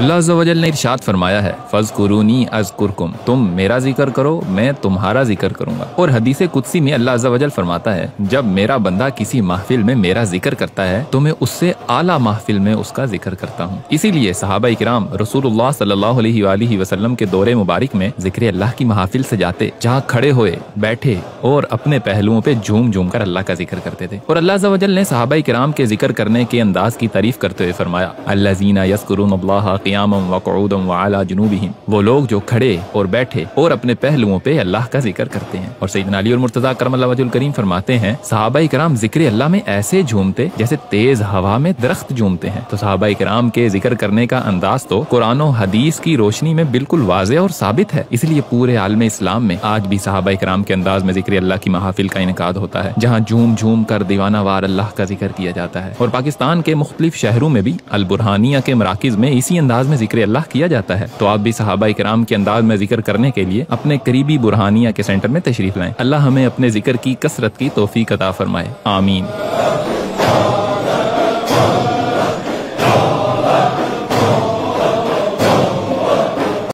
اللہ عز व जल ने इरशाद फरमाया है, फज़कुरूनी अज़कुरकुम, तुम मेरा जिक्र करो मैं तुम्हारा जिक्र करूंगा। और हदीस कुदसी में अल्लाह अज़्ज़ व जल फरमाता है, जब मेरा बंदा किसी महफिल में मेरा जिक्र करता है तो मैं उससे आला महफिल में उसका जिक्र करता हूँ। इसीलिए सहाबा इकराम रसूलुल्लाह सल्लल्लाहु अलैहि वसल्लम के दौरे मुबारक में जिक्र अल्लाह की महफिल से जाते, जहाँ खड़े हुए बैठे और अपने पहलुओं पे झूम झूम कर अल्लाह का जिक्र करते थे। और अल्लाह अज़्ज़ व जल ने सहाबा इकराम के जिक्र करने के अंदाज की तारीफ करते हुए फरमाया, अल्लज़ीना यज़कुरूनल्लाह क़ियामन व क़ुऊदन व अला जुनूबिहिम, वो लोग जो खड़े और बैठे और अपने पहलुओं पे अल्लाह का जिक्र करते हैं। और सैयदना अली और मुर्तज़ा करमल्लाहु वजहुल करीम फरमाते हैं, सहाबा इकराम जिक्र अल्लाह में ऐसे झूमते जैसे तेज हवा में दरख्त झूमते हैं। तो सहाबा इकराम के जिक्र करने का अंदाज तो कुरान और हदीस की रोशनी में बिल्कुल वाज़ेह और साबित है। इसलिए पूरे आलम इस्लाम में आज भी सहाबा इकराम के अंदाज में जिक्र अल्लाह की महफिल का इनेकाद होता है, जहाँ झूम झूम कर दीवाना वार अल्लाह का जिक्र किया जाता है। और पाकिस्तान के मुख्तलिफ शहरों में भी अल बुरहानिया के मराकिज में इसी अंदाज में जिक्र अल्लाह किया जाता है। तो आप भी सहाबा इकराम के अंदाज में जिक्र करने के लिए अपने करीबी बुरहानिया के सेंटर में तशरीफ लाएं। अल्लाह हमें अपने जिक्र की कसरत की तौफीक अता फरमाए, आमीन।